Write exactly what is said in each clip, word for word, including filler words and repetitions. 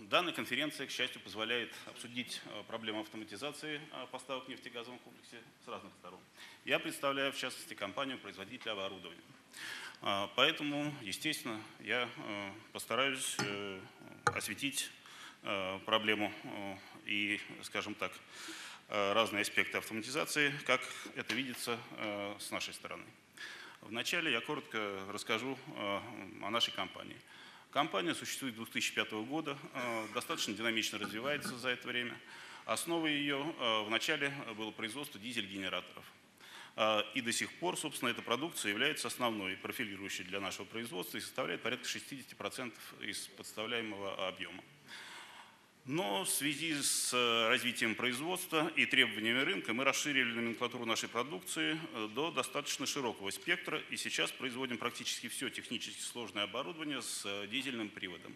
Данная конференция, к счастью, позволяет обсудить проблему автоматизации поставок в нефтегазовом комплексе с разных сторон. Я представляю, в частности, компанию-производителя оборудования. Поэтому, естественно, я постараюсь осветить проблему и, скажем так, разные аспекты автоматизации, как это видится с нашей стороны. Вначале я коротко расскажу о нашей компании. Компания существует с две тысячи пятого года, достаточно динамично развивается за это время. Основой ее вначале было производство дизель-генераторов. И до сих пор, собственно, эта продукция является основной, профилирующей для нашего производства и составляет порядка шестидесяти процентов из поставляемого объема. Но в связи с развитием производства и требованиями рынка мы расширили номенклатуру нашей продукции до достаточно широкого спектра и сейчас производим практически все технически сложное оборудование с дизельным приводом.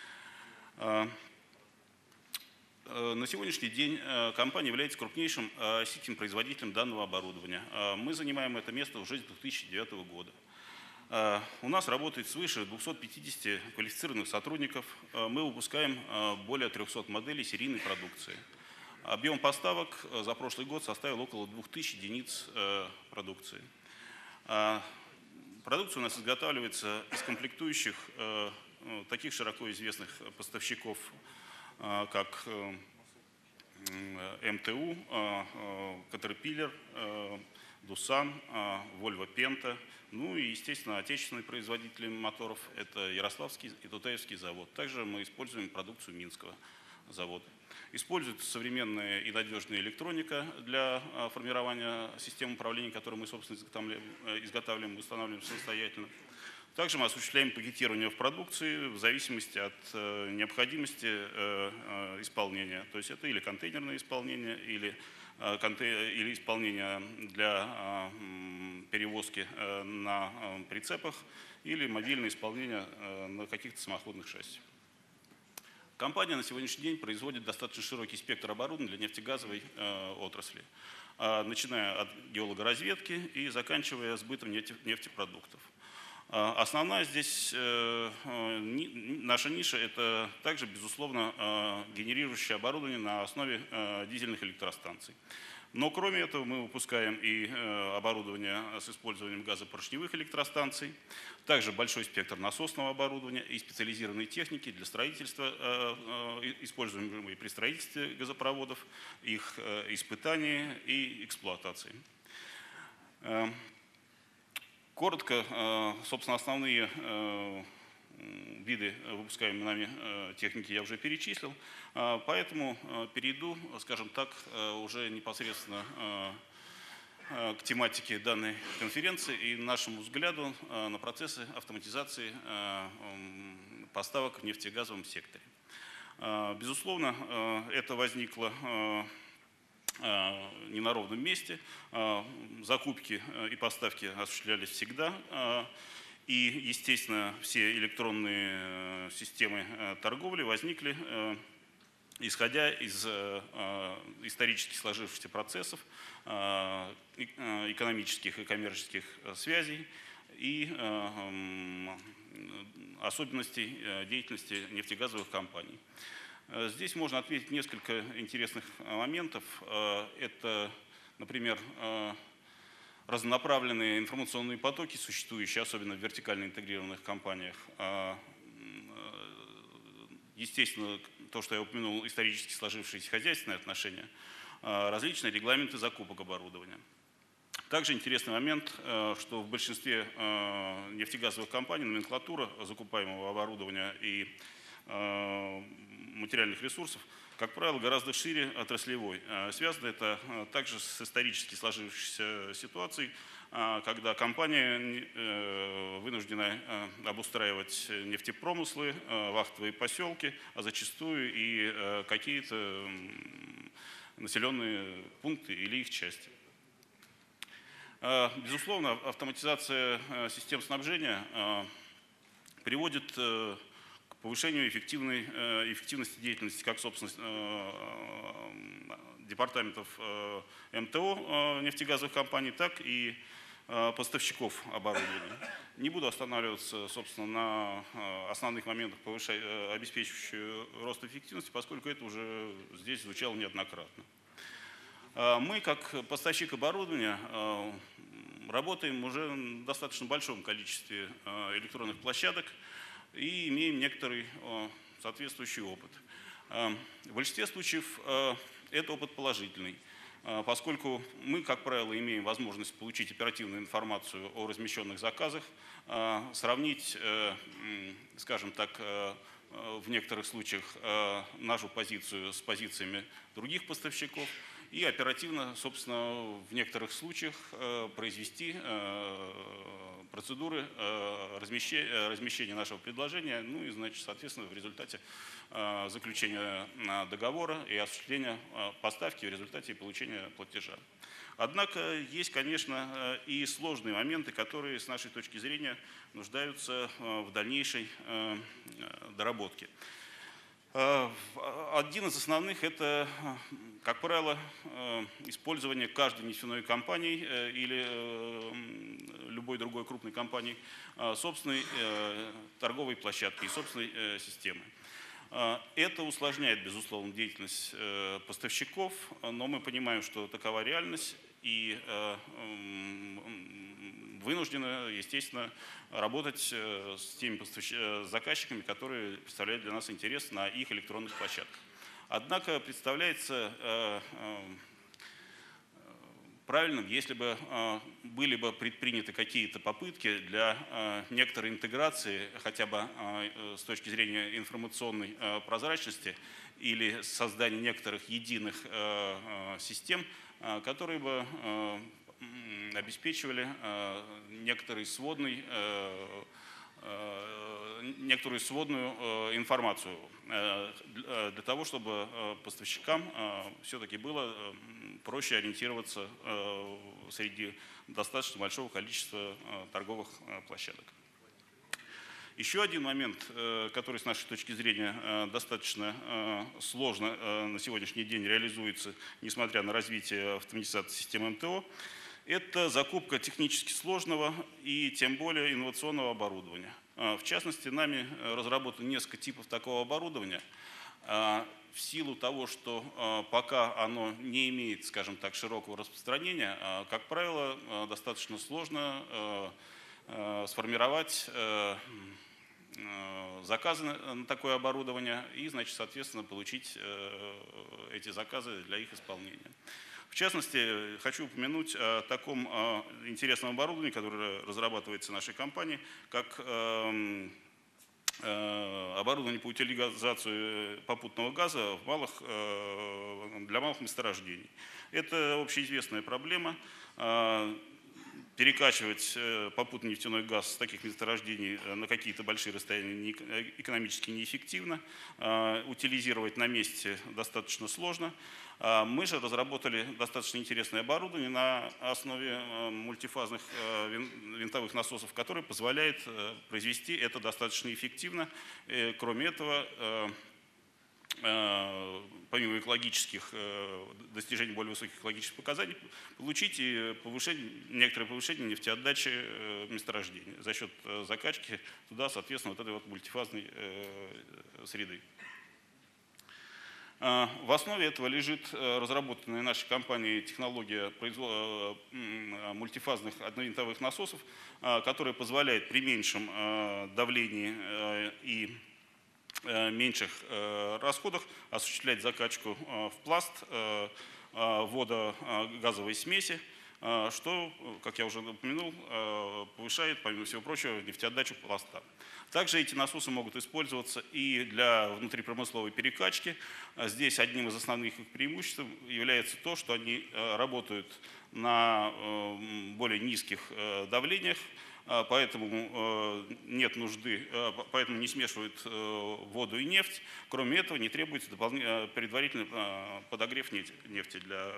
На сегодняшний день компания является крупнейшим российским производителем данного оборудования. Мы занимаем это место уже с две тысячи девятого года. У нас работает свыше двухсот пятидесяти квалифицированных сотрудников. Мы выпускаем более трёхсот моделей серийной продукции. Объем поставок за прошлый год составил около двух тысяч единиц продукции. Продукция у нас изготавливается из комплектующих таких широко известных поставщиков, как эм тэ у, Caterpillar, Дусан, Volvo Penta, ну и, естественно, отечественные производители моторов – это Ярославский и Тутаевский завод. Также мы используем продукцию Минского завода. Используется современная и надежная электроника для формирования систем управления, которую мы, собственно, изготавливаем и устанавливаем самостоятельно. Также мы осуществляем пакетирование в продукции в зависимости от необходимости исполнения. То есть это или контейнерное исполнение, или или исполнение для перевозки на прицепах, или мобильное исполнение на каких-то самоходных шасси. Компания на сегодняшний день производит достаточно широкий спектр оборудования для нефтегазовой отрасли, начиная от геологоразведки и заканчивая сбытом нефтепродуктов. Основная здесь наша ниша – это также, безусловно, генерирующее оборудование на основе дизельных электростанций. Но кроме этого мы выпускаем и оборудование с использованием газопоршневых электростанций, также большой спектр насосного оборудования и специализированной техники для строительства, используемой при строительстве газопроводов, их испытании и эксплуатации. Коротко, собственно, основные виды выпускаемой нами техники я уже перечислил, поэтому перейду, скажем так, уже непосредственно к тематике данной конференции и нашему взгляду на процессы автоматизации поставок в нефтегазовом секторе. Безусловно, это возникло не на ровном месте. Закупки и поставки осуществлялись всегда. И, естественно, все электронные системы торговли возникли, исходя из исторически сложившихся процессов, экономических и коммерческих связей и особенностей деятельности нефтегазовых компаний. Здесь можно отметить несколько интересных моментов. Это, например, разнонаправленные информационные потоки, существующие особенно в вертикально интегрированных компаниях. Естественно, то, что я упомянул, исторически сложившиеся хозяйственные отношения, различные регламенты закупок оборудования. Также интересный момент, что в большинстве нефтегазовых компаний номенклатура закупаемого оборудования и материальных ресурсов, как правило, гораздо шире отраслевой. Связано это также с исторически сложившейся ситуацией, когда компания вынуждена обустраивать нефтепромыслы, вахтовые поселки, а зачастую и какие-то населенные пункты или их части. Безусловно, автоматизация систем снабжения приводит к повышению эффективной, эффективности деятельности как, собственно, департаментов эм тэ о нефтегазовых компаний, так и поставщиков оборудования. Не буду останавливаться, собственно, на основных моментах, обеспечивающих рост эффективности, поскольку это уже здесь звучало неоднократно. Мы, как поставщик оборудования, работаем уже в достаточно большом количестве электронных площадок и имеем некоторый соответствующий опыт. В большинстве случаев это опыт положительный, поскольку мы, как правило, имеем возможность получить оперативную информацию о размещенных заказах, сравнить, скажем так, в некоторых случаях нашу позицию с позициями других поставщиков и оперативно, собственно, в некоторых случаях произвести процедуры размещения, размещения нашего предложения, ну и, значит, соответственно, в результате заключения договора и осуществления поставки, в результате получения платежа. Однако есть, конечно, и сложные моменты, которые, с нашей точки зрения, нуждаются в дальнейшей доработке. Один из основных – это, как правило, использование каждой нефтяной компанией или любой другой крупной компанией собственной торговой площадки и собственной системы. Это усложняет, безусловно, деятельность поставщиков, но мы понимаем, что такова реальность, и вынуждены, естественно, работать с теми заказчиками, которые представляют для нас интерес на их электронных площадках. Однако представляется правильным, если бы были бы предприняты какие-то попытки для некоторой интеграции, хотя бы с точки зрения информационной прозрачности или создания некоторых единых систем, которые бы обеспечивали некоторый сводный, некоторую сводную информацию для того, чтобы поставщикам все-таки было проще ориентироваться среди достаточно большого количества торговых площадок. Еще один момент, который с нашей точки зрения достаточно сложно на сегодняшний день реализуется, несмотря на развитие автоматизации системы эм тэ о, это закупка технически сложного и тем более инновационного оборудования. В частности, нами разработано несколько типов такого оборудования. В силу того, что пока оно не имеет, скажем так, широкого распространения, как правило, достаточно сложно сформировать заказы на такое оборудование и, значит, соответственно, получить эти заказы для их исполнения. В частности, хочу упомянуть о таком интересном оборудовании, которое разрабатывается нашей компанией, как оборудование по утилизации попутного газа в малых, для малых месторождений. Это общеизвестная проблема. Перекачивать попутный нефтяной газ с таких месторождений на какие-то большие расстояния экономически неэффективно. Утилизировать на месте достаточно сложно. Мы же разработали достаточно интересное оборудование на основе мультифазных винтовых насосов, которое позволяет произвести это достаточно эффективно. Кроме этого, помимо экологических достижений, более высоких экологических показаний, получить и повышение, некоторое повышение нефтеотдачи месторождения за счет закачки туда, соответственно, вот этой вот мультифазной среды. В основе этого лежит разработанная нашей компанией технология производства мультифазных одновинтовых насосов, которая позволяет при меньшем давлении и меньших расходах осуществлять закачку в пласт водо-газовой смеси, что, как я уже упомянул, повышает, помимо всего прочего, нефтеотдачу пласта. Также эти насосы могут использоваться и для внутрипромысловой перекачки. Здесь одним из основных их преимуществ является то, что они работают на более низких давлениях, поэтому нет нужды, поэтому не смешивают воду и нефть. Кроме этого, не требуется предварительный подогрев нефти для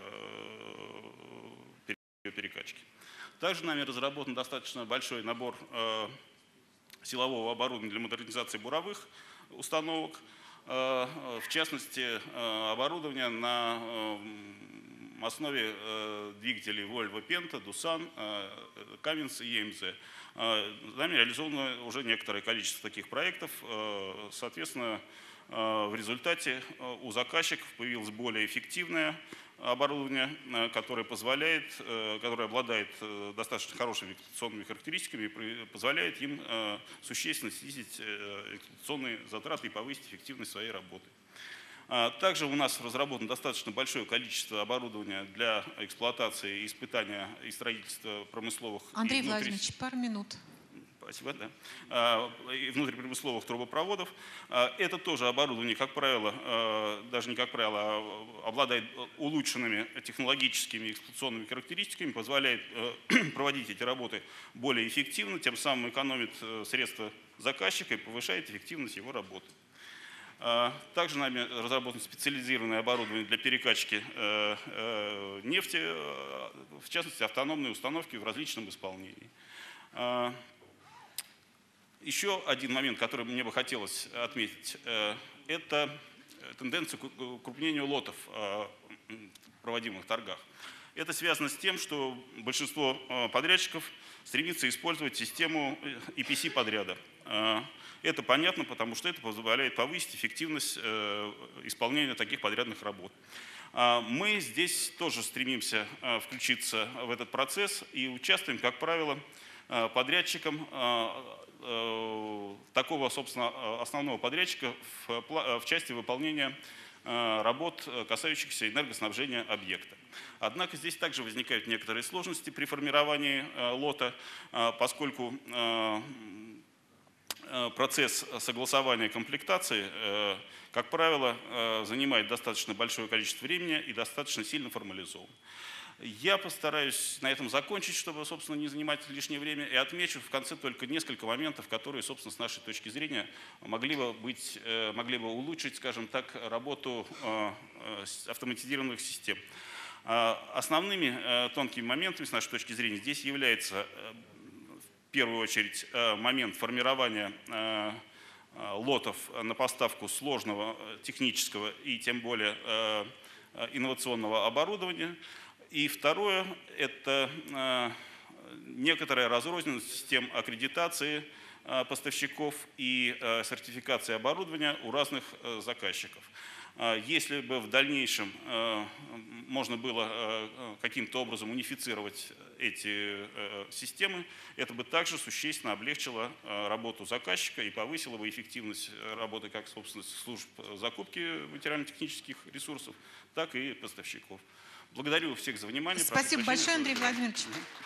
перекачки. Также нами разработан достаточно большой набор силового оборудования для модернизации буровых установок, в частности, оборудование на на основе двигателей Volvo Penta, Doosan, Cummins и и эм зет. Нами реализовано уже некоторое количество таких проектов. Соответственно, в результате у заказчиков появилось более эффективное оборудование, которое позволяет, которое обладает достаточно хорошими эксплуатационными характеристиками и позволяет им существенно снизить эксплуатационные затраты и повысить эффективность своей работы. Также у нас разработано достаточно большое количество оборудования для эксплуатации, испытания и строительства промысловых Андрей и внутри... Владимирович, пару минут. Спасибо, да. Внутрипромысловых трубопроводов. Это тоже оборудование, как правило, даже не как правило, а обладает улучшенными технологическими и эксплуатационными характеристиками, позволяет проводить эти работы более эффективно, тем самым экономит средства заказчика и повышает эффективность его работы. Также нами разработано специализированное оборудование для перекачки нефти, в частности автономные установки в различном исполнении. Еще один момент, который мне бы хотелось отметить, это тенденция к укрупнению лотов в проводимых торгах. Это связано с тем, что большинство подрядчиков стремится использовать систему и пи си подряда. Это понятно, потому что это позволяет повысить эффективность исполнения таких подрядных работ. Мы здесь тоже стремимся включиться в этот процесс и участвуем, как правило, подрядчиком такого, собственно, основного подрядчика в, в части выполнения работ, касающихся энергоснабжения объекта. Однако здесь также возникают некоторые сложности при формировании лота, поскольку процесс согласования комплектации, как правило, занимает достаточно большое количество времени и достаточно сильно формализован. Я постараюсь на этом закончить, чтобы, собственно, не занимать лишнее время, и отмечу в конце только несколько моментов, которые, собственно, с нашей точки зрения могли бы, быть, могли бы улучшить, скажем так, работу автоматизированных систем. Основными тонкими моментами, с нашей точки зрения, здесь является, в первую очередь, момент формирования лотов на поставку сложного технического и тем более инновационного оборудования. И второе – это некоторая разрозненность систем аккредитации поставщиков и сертификации оборудования у разных заказчиков. Если бы в дальнейшем можно было каким-то образом унифицировать эти системы, это бы также существенно облегчило работу заказчика и повысило бы эффективность работы как, собственно, служб закупки материально-технических ресурсов, так и поставщиков. Благодарю всех за внимание. Спасибо большое, Андрей Владимирович.